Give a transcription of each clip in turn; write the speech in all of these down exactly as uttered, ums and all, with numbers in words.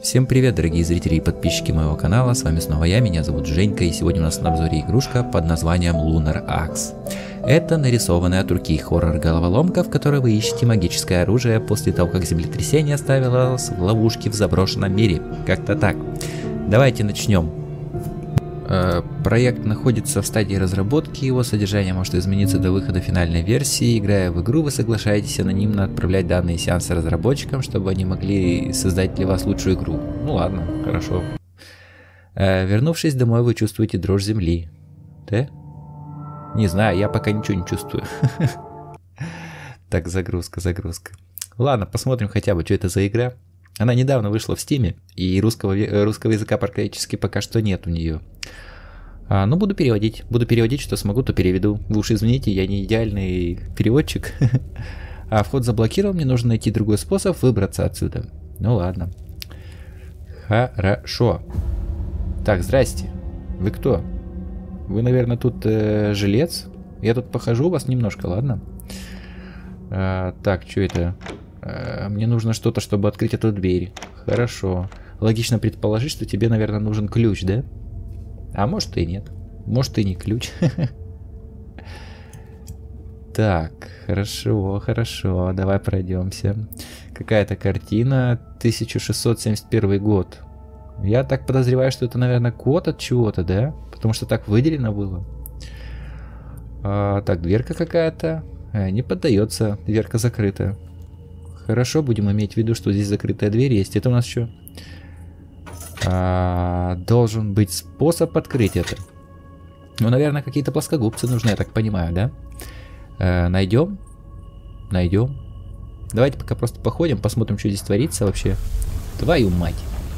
Всем привет, дорогие зрители и подписчики моего канала, с вами снова я, меня зовут Женька, и сегодня у нас на обзоре игрушка под названием Lunar Axe. Это нарисованная от руки хоррор-головоломка, в которой вы ищете магическое оружие после того, как землетрясение оставило вас в ловушке в заброшенном мире. Как-то так. Давайте начнем. Э, проект находится в стадии разработки, его содержание может измениться до выхода финальной версии. Играя в игру, вы соглашаетесь анонимно отправлять данные сеанса разработчикам, чтобы они могли создать для вас лучшую игру. Ну ладно, хорошо. Э, вернувшись домой, вы чувствуете дрожь земли. Да? Не знаю, я пока ничего не чувствую. Так, загрузка, загрузка. Ладно, посмотрим хотя бы, что это за игра. Она недавно вышла в Стиме, и русского, русского языка практически пока что нет у нее. А, ну, буду переводить. Буду переводить, что смогу, то переведу. Вы уж извините, я не идеальный переводчик. А вход заблокирован, мне нужно найти другой способ выбраться отсюда. Ну ладно. Хорошо. Так, здрасте. Вы кто? Вы, наверное, тут э, жилец? Я тут похожу у вас немножко, ладно? А, так, что это? А, мне нужно что-то, чтобы открыть эту дверь. Хорошо. Логично предположить, что тебе, наверное, нужен ключ, да? А может и нет. Может и не ключ. Так, хорошо, хорошо. Давай пройдемся. Какая-то картина. тысяча шестьсот семьдесят первый год. Я так подозреваю, что это, наверное, код от чего-то, да? Потому что так выделено было. А, так, дверка какая-то. А, не поддается. Дверка закрыта. Хорошо, будем иметь в виду, что здесь закрытая дверь есть. Это у нас что? А, должен быть способ открыть это. Ну, наверное, какие-то плоскогубцы нужны, я так понимаю, да? А, найдем? Найдем. Давайте пока просто походим, посмотрим, что здесь творится вообще. Твою мать.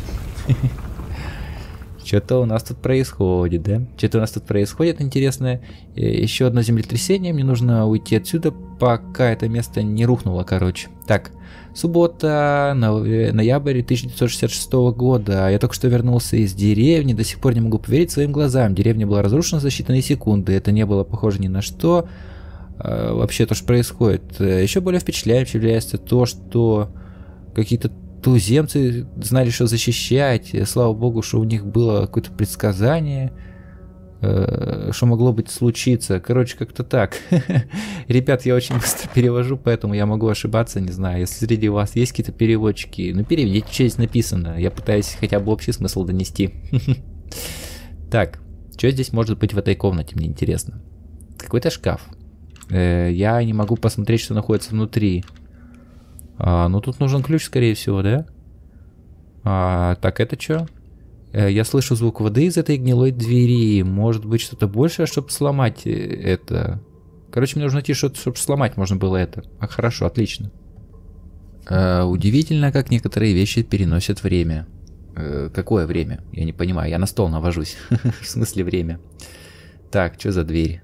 Что-то у нас тут происходит, да? Что-то у нас тут происходит интересное. Еще одно землетрясение. Мне нужно уйти отсюда, пока это место не рухнуло, короче. Так, суббота, ноябрь тысяча девятьсот шестьдесят шестого года. Я только что вернулся из деревни. До сих пор не могу поверить своим глазам. Деревня была разрушена за считанные секунды. Это не было похоже ни на что. А, вообще, то, что происходит. Еще более впечатляюще является то, что какие-то туземцы знали, что защищать. Слава богу, что у них было какое-то предсказание, э, что могло быть случиться. Короче, как-то так. Ребят, я очень быстро перевожу, поэтому я могу ошибаться, не знаю. Если среди вас есть какие-то переводчики, ну переведите, что здесь написано. Я пытаюсь хотя бы общий смысл донести. Так, что здесь может быть в этой комнате, мне интересно. Какой-то шкаф. Э, я не могу посмотреть, что находится внутри. А, ну тут нужен ключ, скорее всего, да? А, так, это что? Э, я слышу звук воды из этой гнилой двери. Может быть что-то большее, чтобы сломать это. Короче, мне нужно найти что-то, чтобы сломать можно было это. А, хорошо, отлично. Э, удивительно, как некоторые вещи переносят время. Э, какое время? Я не понимаю. Я на стол навожусь. В смысле время? Так, что за дверь?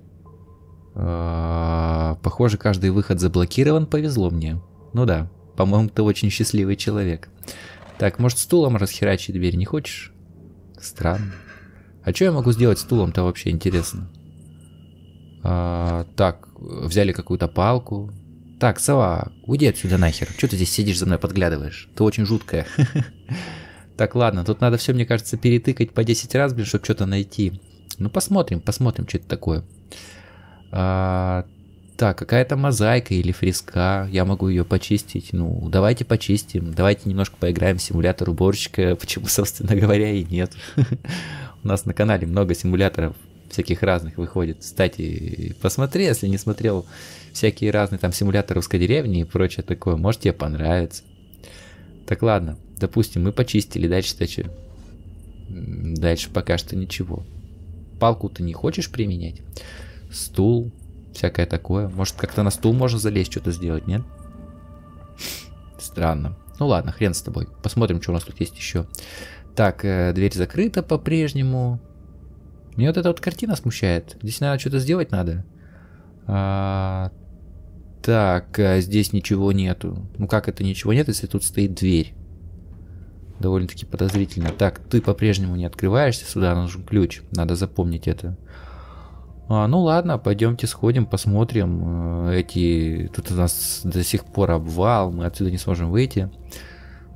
Э, похоже, каждый выход заблокирован. Повезло мне. Ну да, по-моему, ты очень счастливый человек. Так, может, стулом расхерачить дверь не хочешь? Странно. А что я могу сделать стулом-то вообще, интересно? А, так, взяли какую-то палку. Так, сова, уйди отсюда нахер. Что ты здесь сидишь за мной подглядываешь? Ты очень жуткая. Так, ладно, тут надо все, мне кажется, перетыкать по десять раз, блин, чтобы что-то найти. Ну, посмотрим, посмотрим, что это такое. А... Так, какая-то мозаика или фреска, я могу ее почистить. Ну, давайте почистим, давайте немножко поиграем в симулятор уборщика, почему, собственно говоря, и нет. У нас на канале много симуляторов всяких разных выходит. Кстати, посмотри, если не смотрел всякие разные там симуляторы русской деревни и прочее такое, может тебе понравится. Так, ладно, допустим, мы почистили, дальше-то что? Дальше пока что ничего. Палку ты не хочешь применять? Стул. Всякое такое. Может, как-то на стул можно залезть, что-то сделать, нет? Странно. Ну ладно, хрен с тобой. Посмотрим, что у нас тут есть еще. Так, э, дверь закрыта по-прежнему. Мне вот эта вот картина смущает. Здесь, наверное, что-то сделать надо. А, так, а здесь ничего нету. Ну как это ничего нет, если тут стоит дверь? Довольно-таки подозрительно. Так, ты по-прежнему не открываешься. Сюда нужен ключ. Надо запомнить это. А, ну ладно, пойдемте сходим, посмотрим. Эти... Тут у нас до сих пор обвал, мы отсюда не сможем выйти.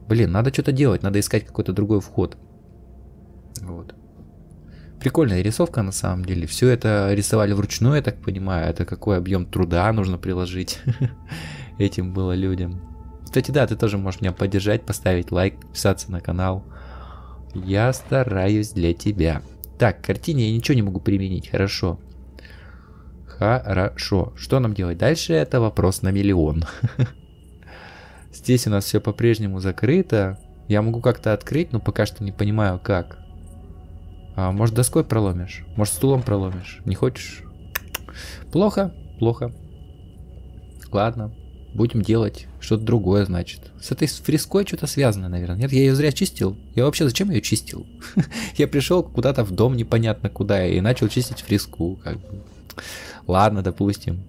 Блин, надо что-то делать, надо искать какой-то другой вход. Вот. Прикольная рисовка на самом деле. Все это рисовали вручную, я так понимаю. Это какой объем труда нужно приложить этим было людям. Кстати, да, ты тоже можешь меня поддержать, поставить лайк, подписаться на канал. Я стараюсь для тебя. Так, к картине я ничего не могу применить. Хорошо. Хорошо. Что нам делать дальше? Это вопрос на миллион. Здесь у нас все по-прежнему закрыто. Я могу как-то открыть, но пока что не понимаю как. А, может, доской проломишь? Может, стулом проломишь? Не хочешь? Плохо, плохо. Ладно, будем делать что-то другое, значит. С этой фреской что-то связано, наверное. Нет, я ее зря чистил. Я вообще зачем ее чистил? Я пришел куда-то в дом непонятно куда и начал чистить фреску, как бы. Ладно, допустим.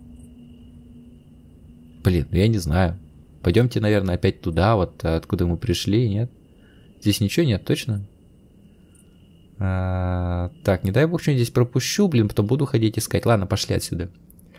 Блин, я не знаю. Пойдемте, наверное, опять туда, вот откуда мы пришли, нет? Здесь ничего нет, точно? А, так, не дай бог что-нибудь здесь пропущу, блин, потом буду ходить искать. Ладно, пошли отсюда.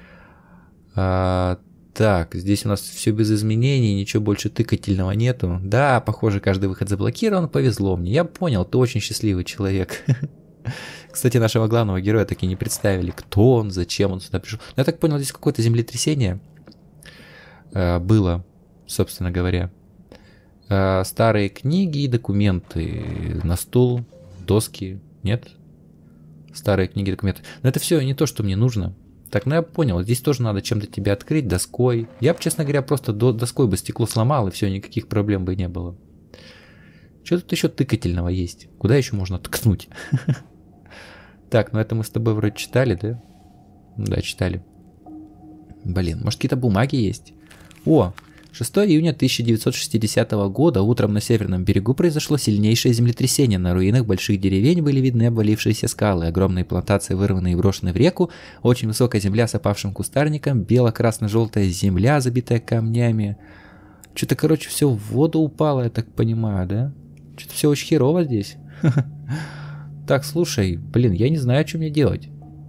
А, так, здесь у нас все без изменений, ничего больше тыкательного нету. Да, похоже, каждый выход заблокирован, повезло мне. Я понял, ты очень счастливый человек. Кстати, нашего главного героя так и не представили. Кто он, зачем он сюда пришел. Я так понял, здесь какое-то землетрясение э, было, собственно говоря. Э, старые книги и документы на стул, доски, нет? Старые книги и документы. Но это все не то, что мне нужно. Так, ну я понял, здесь тоже надо чем-то тебя открыть, доской. Я бы, честно говоря, просто до, доской бы стекло сломал, и все, никаких проблем бы не было. Что тут еще тыкательного есть? Куда еще можно ткнуть? Так, ну это мы с тобой вроде читали, да? Да, читали. Блин, может какие-то бумаги есть? О, шестого июня тысяча девятьсот шестидесятого года утром на северном берегу произошло сильнейшее землетрясение. На руинах больших деревень были видны обвалившиеся скалы, огромные плантации, вырванные и брошенные в реку, очень высокая земля с опавшим кустарником, бело-красно-желтая земля, забитая камнями. Что-то, короче, все в воду упало, я так понимаю, да? Что-то все очень херово здесь. Так, слушай, блин, я не знаю, что мне делать.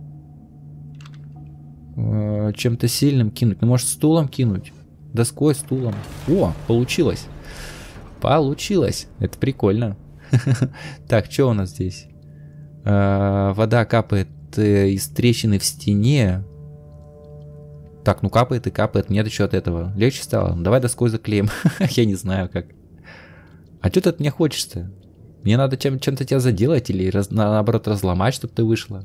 Чем-то сильным кинуть. Ну, может, стулом кинуть? Доской, стулом. О, получилось. Получилось. Это прикольно. Так, что у нас здесь? Вода капает из трещины в стене. Так, ну капает и капает. Нет еще от этого. Легче стало. Давай доской заклеим. Я не знаю как. А что ты от меня хочешь-то? Мне надо чем- чем-то тебя заделать или раз- наоборот разломать, чтобы ты вышла.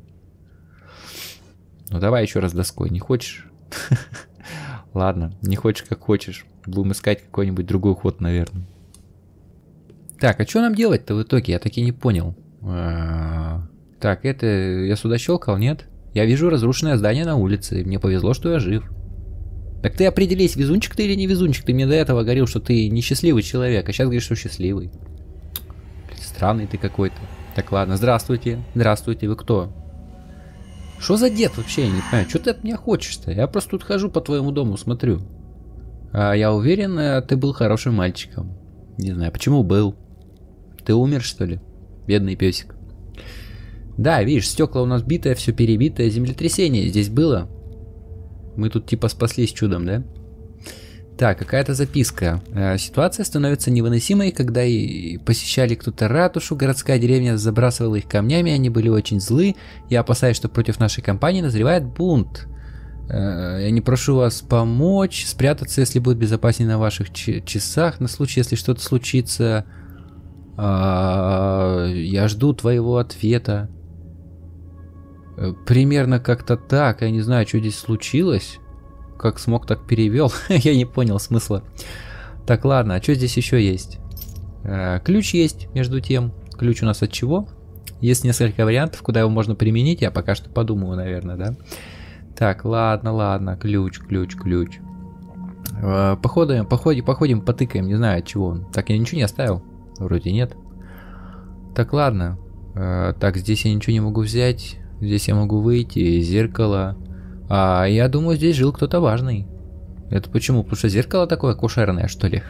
Ну давай еще раз доской. Не хочешь? Ладно, не хочешь как хочешь. Будем искать какой-нибудь другой ход, наверное. Так, а что нам делать-то в итоге? Я так и не понял. Так, это... Я сюда щелкал, нет? Я вижу разрушенное здание на улице. Мне повезло, что я жив. Так ты определись, везунчик ты или не везунчик. Ты мне до этого говорил, что ты несчастливый человек, а сейчас говоришь, что счастливый. Блин, странный ты какой-то. Так, ладно, здравствуйте. Здравствуйте, вы кто? Что за дед вообще, я не понимаю. Что ты от меня хочешь-то? Я просто тут хожу по твоему дому, смотрю. А я уверен, ты был хорошим мальчиком. Не знаю, почему был. Ты умер, что ли? Бедный песик. Да, видишь, стекла у нас битое, все перебитое. Землетрясение здесь было. Мы тут типа спаслись чудом, да? Так, какая-то записка. Ситуация становится невыносимой, когда и посещали кто-то ратушу, городская деревня забрасывала их камнями, они были очень злы. Я опасаюсь, что против нашей компании назревает бунт. Я не прошу вас помочь, спрятаться, если будет безопаснее на ваших часах, на случай, если что-то случится. Я жду твоего ответа. Примерно как-то так, я не знаю, что здесь случилось. Как смог, так перевел. Я не понял смысла. Так, ладно, а что здесь еще есть? Э, ключ есть, между тем. Ключ у нас от чего? Есть несколько вариантов, куда его можно применить. Я пока что подумаю, наверное, да? Так, ладно, ладно. Ключ, ключ, ключ. Э, походим, походим, походим, потыкаем. Не знаю, от чего он. Так, я ничего не оставил? Вроде нет. Так, ладно. Э, так, здесь я ничего не могу взять. Здесь я могу выйти. Зеркало. А я думаю, здесь жил кто-то важный. Это почему? Потому что зеркало такое кошерное, что ли?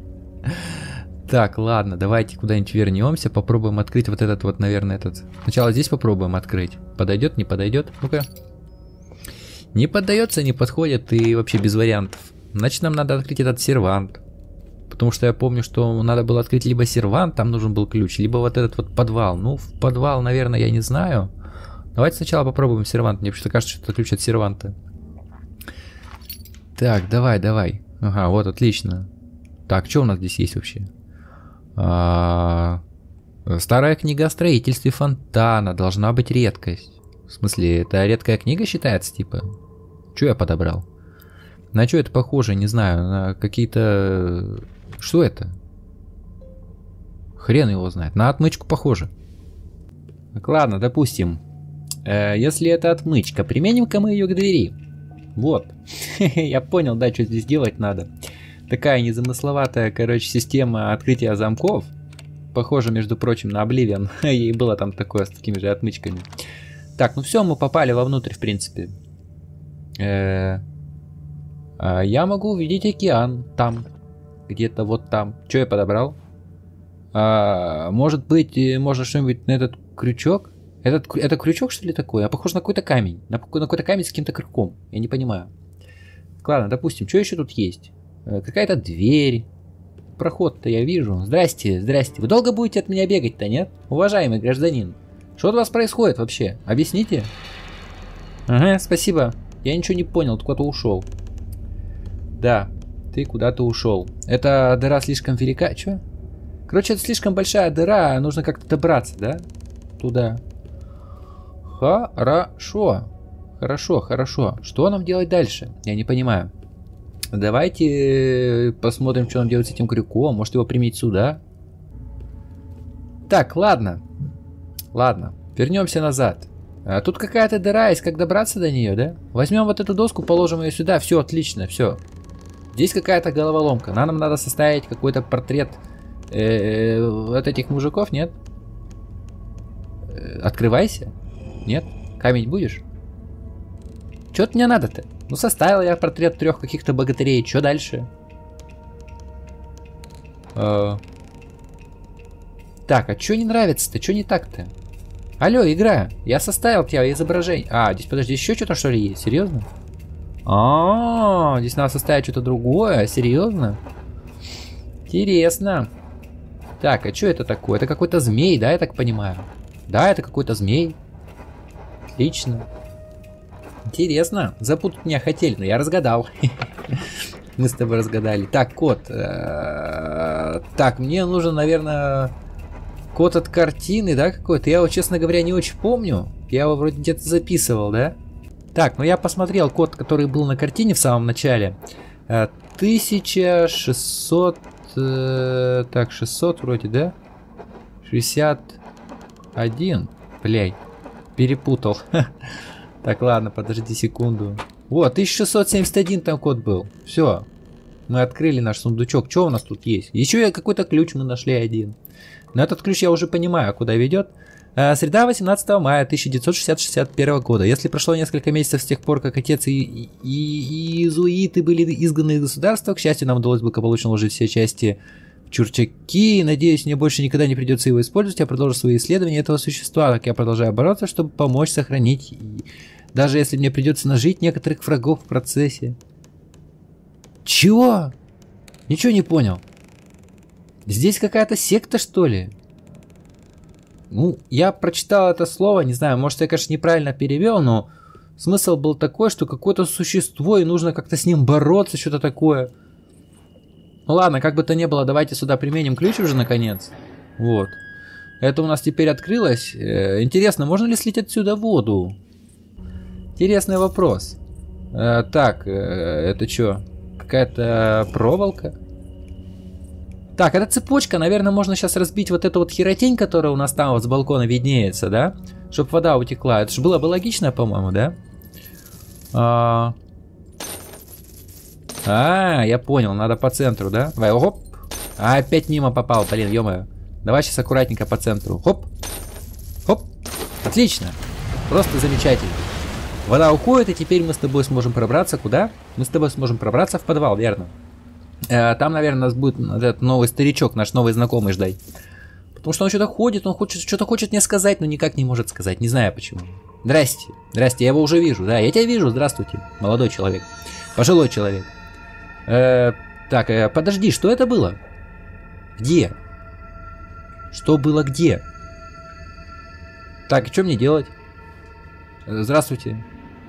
Так, ладно, давайте куда-нибудь вернемся. Попробуем открыть вот этот вот, наверное, этот. Сначала здесь попробуем открыть. Подойдет, не подойдет? Ну-ка. Не поддается, не подходит и вообще без вариантов. Значит, нам надо открыть этот сервант. Потому что я помню, что надо было открыть либо сервант, там нужен был ключ, либо вот этот вот подвал. Ну, в подвал, наверное, я не знаю. Давайте сначала попробуем сервант. Мне почему-то кажется, что это ключ от серванта. Так, давай, давай. Ага, вот, отлично. Так, что у нас здесь есть вообще? А... Старая книга о строительстве фонтана. Должна быть редкость. В смысле, это редкая книга считается, типа? Что я подобрал? На что это похоже? Не знаю. На какие-то... Что это? Хрен его знает. На отмычку похоже. Так, ладно, допустим. Э, если это отмычка, применим-ка мы ее к двери. Вот. Я понял, да, что здесь делать надо. Такая незамысловатая, короче, система открытия замков. Похоже, между прочим, на Oblivion. И было там такое с такими же отмычками. Так, ну все, мы попали вовнутрь, в принципе. Э-э- а я могу увидеть океан там. Где-то вот там. Что я подобрал? А, может быть, можно что-нибудь на этот крючок? Этот, это крючок, что ли, такой? А похож на какой-то камень. На, на какой-то камень с каким-то крюком. Я не понимаю. Ладно, допустим, что еще тут есть? Какая-то дверь. Проход-то я вижу. Здрасте, здрасте. Вы долго будете от меня бегать-то, нет? Уважаемый гражданин. Что у вас происходит вообще? Объясните? Ага, спасибо. Я ничего не понял, ты куда-то ушел. Да, ты куда-то ушел. Эта дыра слишком велика. Че? Короче, это слишком большая дыра, нужно как-то добраться, да? Туда. Хорошо. Хорошо, хорошо. Что нам делать дальше? Я не понимаю. Давайте посмотрим, что нам делать с этим крюком. Может его применить сюда? Так, ладно. Ладно, вернемся назад. А тут какая-то дыра есть, как добраться до нее, да? Возьмем вот эту доску, положим ее сюда. Все, отлично, все. Здесь какая-то головоломка. Нам надо составить какой-то портрет э-э, вот этих мужиков, нет? Э-э, открывайся. Нет? Камень будешь? Что-то мне надо-то? Ну, составил я портрет трех каких-то богатырей. Что дальше? Э-э. Так, а что не нравится-то? Что не так-то? Алло, игра, я составил тебя изображение. А, здесь, подожди, еще что-то что ли есть? Серьезно? А, -а, а, здесь надо составить что-то другое. Серьезно? Интересно. Так, а что это такое? Это какой-то змей, да, я так понимаю? Да, это какой-то змей. Отлично. Интересно. Запутать меня хотели, но я разгадал. Мы с тобой разгадали. Так, код. Так, мне нужен, наверное... Код от картины, да, какой-то? Я его, честно говоря, не очень помню. Я его вроде где-то записывал, да? Так, ну я посмотрел код, который был на картине в самом начале. тысяча шестьсот... Э, так, шестьсот вроде, да? шестьдесят один. Бляй, перепутал. Так, ладно, подожди секунду. Вот, тысяча шестьсот семьдесят один там код был. Все. Мы открыли наш сундучок. Что у нас тут есть? Еще какой-то ключ мы нашли один. Но этот ключ я уже понимаю, куда ведет. А, среда восемнадцатого мая тысяча девятьсот шестьдесят первого года. Если прошло несколько месяцев с тех пор, как отец и, и, и иезуиты были изгнаны из государства, к счастью, нам удалось благополучно уложить все части в чурчаки. Надеюсь, мне больше никогда не придется его использовать. Я продолжу свои исследования этого существа, так я продолжаю бороться, чтобы помочь сохранить, и даже если мне придется нажить некоторых врагов в процессе. Чего? Ничего не понял. Здесь какая-то секта, что ли? Ну, я прочитал это слово, не знаю, может, я, конечно, неправильно перевел, но смысл был такой, что какое-то существо, и нужно как-то с ним бороться, что-то такое. Ну ладно, как бы то ни было, давайте сюда применим ключ уже, наконец. Вот. Это у нас теперь открылось. Э, интересно, можно ли слить отсюда воду? Интересный вопрос. Э, так, э, это что? Какая-то проволока? Так, это цепочка, наверное, можно сейчас разбить вот эту вот херотень, которая у нас там вот с балкона виднеется, да? Чтобы вода утекла. Это же было бы логично, по-моему, да? А... а, я понял, надо по центру, да? Давай, хоп. А, опять мимо попал, блин, ё-моё. Давай сейчас аккуратненько по центру. Хоп. Хоп. Отлично. Просто замечательно. Вода уходит, и теперь мы с тобой сможем пробраться куда? Мы с тобой сможем пробраться в подвал, верно? Там, наверное, нас будет этот новый старичок, наш новый знакомый ждать. Потому что он что-то ходит, он хочет, что-то хочет мне сказать, но никак не может сказать. Не знаю почему. Здрасте. Здрасте, я его уже вижу. Да, я тебя вижу. Здравствуйте, молодой человек. Пожилой человек. Э, так, э, подожди, что это было? Где? Что было где? Так, и что мне делать? Здравствуйте.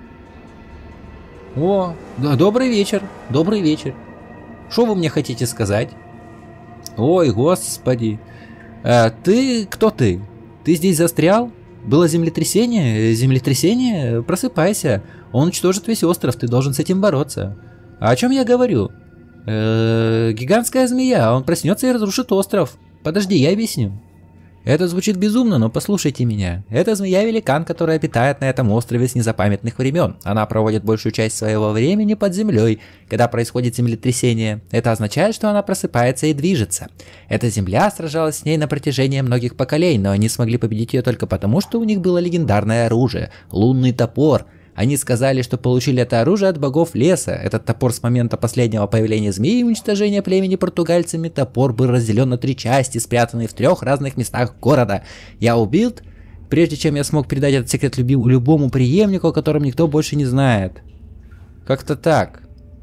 О, да, добрый вечер. Добрый вечер. Что вы мне хотите сказать? Ой, господи. А, ты, кто ты? Ты здесь застрял? Было землетрясение? Землетрясение? Просыпайся. Он уничтожит весь остров, ты должен с этим бороться. А о чем я говорю? Э-э, гигантская змея, он проснется и разрушит остров. Подожди, я объясню. Это звучит безумно, но послушайте меня. Это змея-великан, которая обитает на этом острове с незапамятных времен. Она проводит большую часть своего времени под землей, когда происходит землетрясение. Это означает, что она просыпается и движется. Эта земля сражалась с ней на протяжении многих поколений, но они смогли победить ее только потому, что у них было легендарное оружие – лунный топор. Они сказали, что получили это оружие от богов леса. Этот топор с момента последнего появления змеи и уничтожения племени португальцами, топор был разделен на три части, спрятанные в трех разных местах города. Я убил, прежде чем я смог передать этот секрет любому преемнику, о котором никто больше не знает. Как-то так.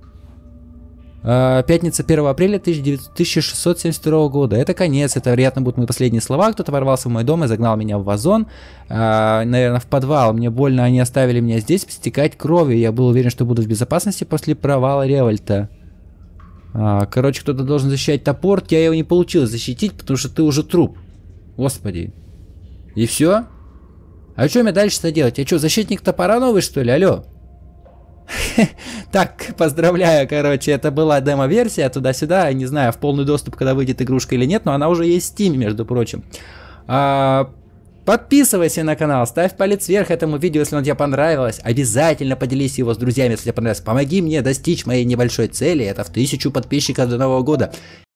Пятница первого апреля тысяча шестьсот семьдесят второго года. Это конец, это, вероятно, будут мои последние слова. Кто-то ворвался в мой дом и загнал меня в вазон. А, наверное, в подвал. Мне больно, они оставили меня здесь стекать кровью. Я был уверен, что буду в безопасности после провала револьта. А, короче, кто-то должен защищать топор. Я его не получилось защитить, потому что ты уже труп. Господи. И все? А что мне дальше-то делать? Я что, защитник топора новый, что ли? Алло? Так, поздравляю, короче, это была демо-версия, туда-сюда, не знаю, в полный доступ, когда выйдет игрушка или нет, но она уже есть в Steam, между прочим. А, подписывайся на канал, ставь палец вверх этому видео, если оно тебе понравилось, обязательно поделись его с друзьями, если тебе понравилось, помоги мне достичь моей небольшой цели, это в тысячу подписчиков до Нового года.